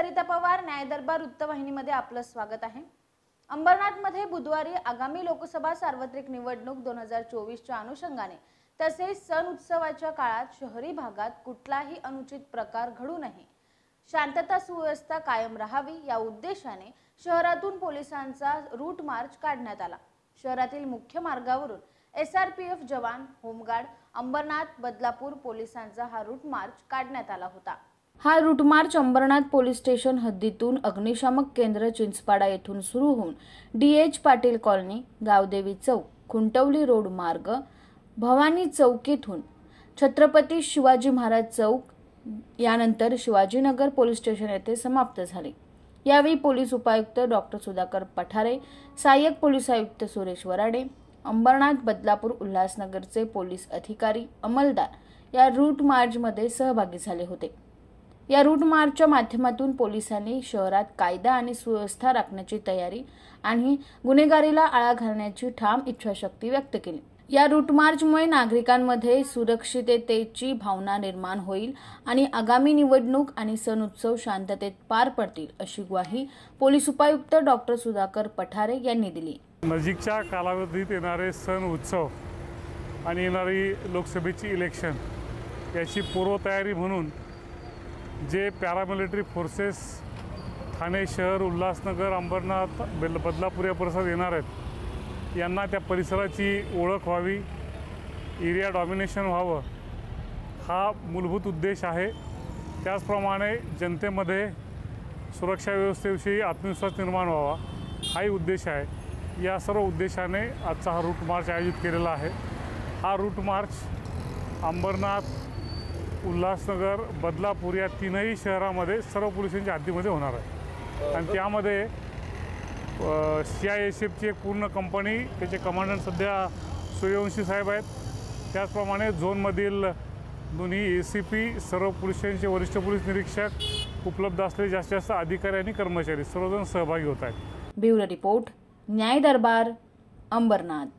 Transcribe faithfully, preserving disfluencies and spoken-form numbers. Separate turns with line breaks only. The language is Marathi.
सरिता पवार, न्याय दरबार वृत्तवाहिनीमध्ये आपलं स्वागत आहे। अंबरनाथमध्ये बुधवारी आगामी लोकसभा सार्वत्रिक निवडणूक दोन हजार चोवीसच्या अनुषंगाने तसेच सण उत्सवाच्या काळात शहरी भागात कुठलाही अनुचित प्रकार घडू नये, शांतता सुव्यवस्था कायम राहावी या उद्देशाने शहरातून पोलिसांचा रूट मार्च काढण्यात आला। शहरातील मुख्य मार्गावरून एस आर पी एफ जवान, होमगार्ड, अंबरनाथ बदलापूर पोलिसांचा हा रूट मार्च काढण्यात आला होता। हा route march Ambernath police station हद्दीतून अग्निशामक केंद्र चिंचपाडा येथून सुरू होऊन D H Patil colony, Gaondevi चौक, खुंटवली रोड मार्ग, भवानी चौक येथून छत्रपती शिवाजी महाराज चौक यानंतर शिवाजीनगर पोलीस स्टेशन येथे समाप्त झाले। यावेळी पोलीस उपायुक्त डॉक्टर सुधाकर पठारे, सहाय्यक पोलीस आयुक्त सुरेश वराडे, अंबरनाथ बदलापूर उल्हासनगरचे पोलीस अधिकारी, अंमलदार या रूट मार्च मध्ये सहभागी झाले होते। या रूट मार्चच्या माध्यमातून पोलिसांनी शहरात कायदा आणि सुव्यवस्था राखण्याची तयारी आणि गुन्हेगारीला आळा घालण्याची ठाम इच्छाशक्ती व्यक्त केली। या रूट मार्चमुळे नागरिकांमध्ये सुरक्षिततेची भावना निर्माण होईल आणि आगामी निवडणूक आणि सण उत्सव शांततेत पार पडतील अशी ग्वाही पोलीस उपायुक्त डॉक्टर सुधाकर पठारे यांनी दिली।
नजीकच्या कालावधीत येणारे सण उत्सव आणि येणारी लोकसभेची इलेक्शन याची पूर्वतयारी म्हणून जे पॅरामिलिटरी फोर्सेस ठाणे शहर, उल्हासनगर, अंबरनाथ, बदलापूर या परिसरात येणार आहेत, यांना त्या परिसराची ओळख व्हावी, एरिया डॉमिनेशन व्हावं हा मूलभूत उद्देश आहे। त्याचप्रमाणे जनतेमध्ये सुरक्षा व्यवस्थेविषयी आत्मविश्वास निर्माण व्हावा हाही उद्देश आहे। या सर्व उद्देशाने आजचा हा रूट मार्च आयोजित केलेला आहे। हा रूट मार्च अंबरनाथ, उल्हासनगर, बदलापूर या तीनही शहरामध्ये सर्व पोलिसांच्या हद्दीमध्ये होणार आहे आणि त्यामध्ये सी आय एस एफची एक पूर्ण कंपनी, त्याचे कमांडंट सध्या सूर्यवंशी साहेब आहेत। त्याचप्रमाणे झोनमधील दोन्ही ए सी पी, सर्व पोलिसांचे वरिष्ठ पोलीस निरीक्षक, उपलब्ध असलेले जास्तीत जास्त अधिकारी आणि कर्मचारी सर्वजण सहभागी होत आहेत।
ब्युरो रिपोर्ट, न्याय दरबार, अंबरनाथ।